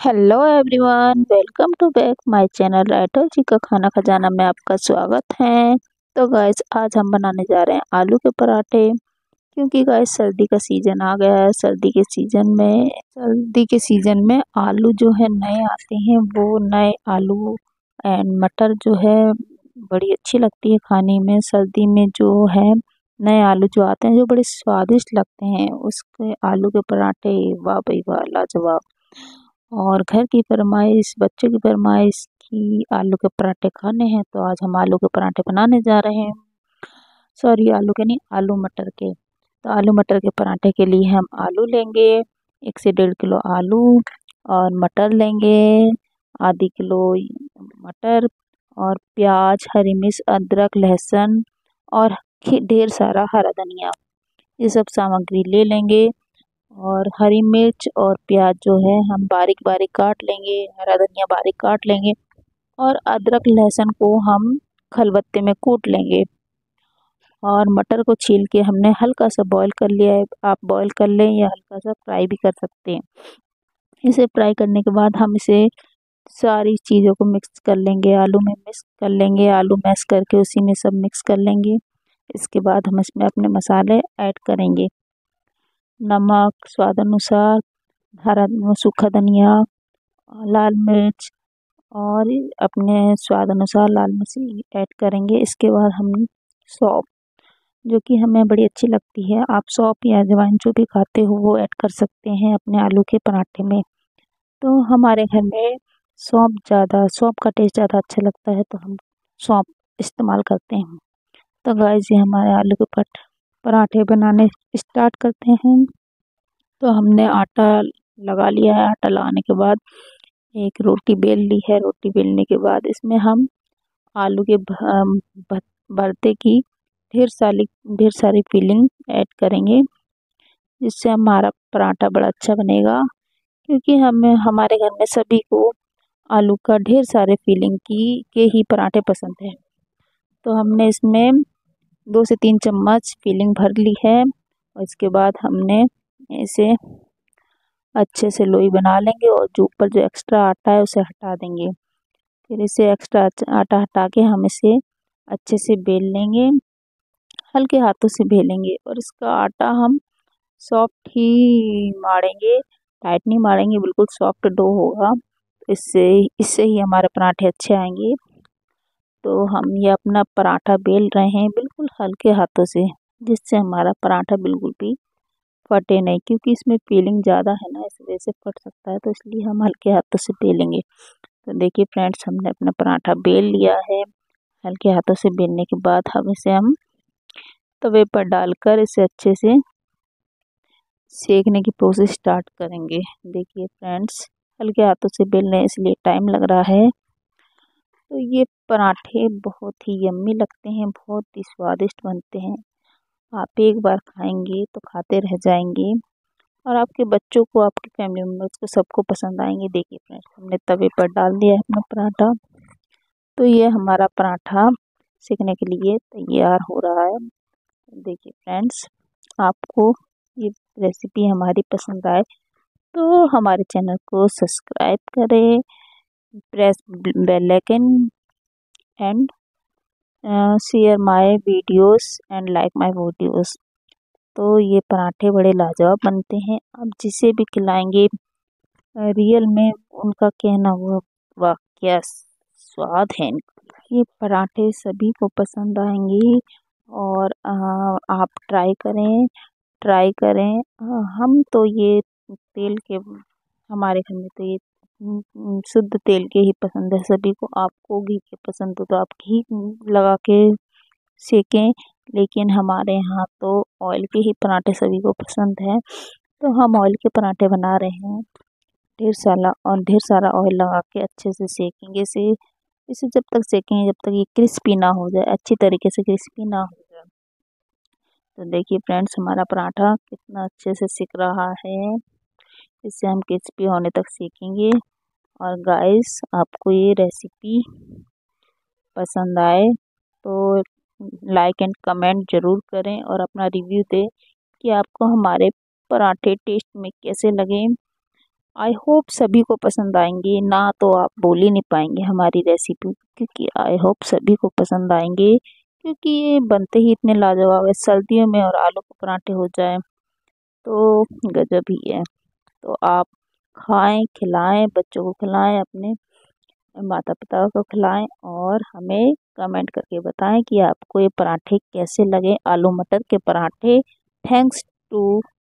Hello everyone, welcome to back my channel writer ji का खाना खजाना में आपका स्वागत है। तो गाइस, आज हम बनाने जा रहे हैं आलू के पराठे। क्योंकि गाइस सर्दी का सीज़न आ गया है। सर्दी के सीज़न में आलू जो है नए आते हैं, वो नए आलू एंड मटर जो है बड़ी अच्छी लगती है खाने में। सर्दी में जो है नए आलू जो आते हैं जो बड़े स्वादिष्ट लगते हैं, उसके आलू के पराठे वाह भाई वाह, लाजवाब। और घर की फरमाइश, बच्चों की फरमाइश कि आलू के पराठे खाने हैं, तो आज हम आलू के पराठे बनाने जा रहे हैं। सॉरी, आलू के नहीं, आलू मटर के। तो आलू मटर के पराठे के लिए हम आलू लेंगे, 1 से 1.5 किलो आलू। और मटर लेंगे, आधी किलो मटर। और प्याज, हरी मिर्च, अदरक, लहसुन और ढेर सारा हरा धनिया, ये सब सामग्री ले लेंगे। और हरी मिर्च और प्याज जो है हम बारीक बारीक काट लेंगे, हरा धनिया बारीक काट लेंगे। और अदरक लहसुन को हम खलबत्ते में कूट लेंगे। और मटर को छील के हमने हल्का सा बॉईल कर लिया है। आप बॉईल कर लें या हल्का सा फ्राई भी कर सकते हैं। इसे फ्राई करने के बाद हम इसे सारी चीज़ों को मिक्स कर लेंगे, आलू में मिक्स कर लेंगे। आलू मैश करके उसी में सब मिक्स कर लेंगे। इसके बाद हम इसमें अपने मसाले ऐड करेंगे। नमक स्वाद अनुसार, हरा सूखा धनिया, लाल मिर्च और अपने स्वाद अनुसार लाल मिर्च ऐड करेंगे। इसके बाद हम सौंफ, जो कि हमें बड़ी अच्छी लगती है, आप सौंफ या अजवाइन जो भी खाते हो वो ऐड कर सकते हैं अपने आलू के पराठे में। तो हमारे घर में सौंफ का टेस्ट ज़्यादा अच्छा लगता है, तो हम सौंफ इस्तेमाल करते हैं। तो गाइस, ये हमारे आलू के पराठे बनाने स्टार्ट करते हैं। तो हमने आटा लगा लिया है। आटा लगाने के बाद एक रोटी बेल ली है। रोटी बेलने के बाद इसमें हम आलू के भरते की ढेर सारी फिलिंग ऐड करेंगे, जिससे हमारा पराठा बड़ा अच्छा बनेगा। क्योंकि हमें हमारे घर में सभी को आलू का ढेर सारे फिलिंग की के ही पराठे पसंद है। तो हमने इसमें 2 से 3 चम्मच फिलिंग भर ली है। और इसके बाद हमने इसे अच्छे से लोई बना लेंगे और जो एक्स्ट्रा आटा है उसे हटा देंगे। फिर इसे एक्स्ट्रा आटा हटा के हम इसे अच्छे से बेल लेंगे, हल्के हाथों से बेलेंगे। और इसका आटा हम सॉफ्ट ही मारेंगे, टाइट नहीं मारेंगे, बिल्कुल सॉफ्ट डो होगा। इससे इससे ही हमारे पराठे अच्छे आएंगे। तो हम ये अपना पराठा बेल रहे हैं बिल्कुल हल्के हाथों से, जिससे हमारा पराठा बिल्कुल भी फटे नहीं। क्योंकि इसमें फिलिंग ज़्यादा है ना, इस वजह से फट सकता है, तो इसलिए हम हल्के हाथों से बेलेंगे। तो देखिए फ्रेंड्स, हमने अपना पराठा बेल लिया है। हल्के हाथों से बेलने के बाद हम तवे पर डालकर इसे अच्छे से सेकने की प्रोसेस स्टार्ट करेंगे। देखिए फ्रेंड्स, हल्के हाथों से बेल रहे हैं इसलिए टाइम लग रहा है। तो ये पराठे बहुत ही यम्मी लगते हैं, बहुत ही स्वादिष्ट बनते हैं। आप एक बार खाएंगे तो खाते रह जाएंगे। और आपके बच्चों को, आपके फैमिली मेम्बर्स को, सबको पसंद आएंगे। देखिए फ्रेंड्स, हमने तवे पर डाल दिया है अपना पराठा। तो ये हमारा पराठा सेकने के लिए तैयार हो रहा है। देखिए फ्रेंड्स, आपको ये रेसिपी हमारी पसंद आए तो हमारे चैनल को सब्सक्राइब करें, press bell icon and share my videos and like my videos. तो ये पराठे बड़े लाजवाब बनते हैं। आप जिसे भी खिलाएंगे रियल में उनका कहना हुआ वाह क्या स्वाद है इनका। ये पराठे सभी को पसंद आएंगे। और आप ट्राई करें। हम तो ये तेल के हमारे घर में तो ये शुद्ध तेल के ही पसंद है सभी को। आपको घी के पसंद हो तो आप घी लगा के सेकें, लेकिन हमारे यहाँ तो ऑयल के ही पराठे सभी को पसंद है। तो हम ऑयल के पराठे बना रहे हैं। ढेर सारा ऑयल लगा के अच्छे से सेकेंगे इसे जब तक सेकेंगे जब तक ये क्रिस्पी ना हो जाए, अच्छी तरीके से क्रिस्पी ना हो जाए। तो देखिए फ्रेंड्स, हमारा पराठा कितना अच्छे से सिक रहा है। इसे हम क्रिस्पी होने तक सेकेंगे। और गाइस, आपको ये रेसिपी पसंद आए तो लाइक एंड कमेंट ज़रूर करें और अपना रिव्यू दें कि आपको हमारे पराठे टेस्ट में कैसे लगे। आई होप सभी को पसंद आएंगे, ना तो आप बोल ही नहीं पाएंगे हमारी रेसिपी, क्योंकि आई होप सभी को पसंद आएंगे, क्योंकि ये बनते ही इतने लाजवाब है। सर्दियों में और आलू के पराठे हो जाए तो गजब ही है। तो आप खाएं, खिलाएं, बच्चों को खिलाएं, अपने माता पिता को खिलाएं और हमें कमेंट करके बताएं कि आपको ये पराठे कैसे लगे, आलू मटर के पराठे। Thanks to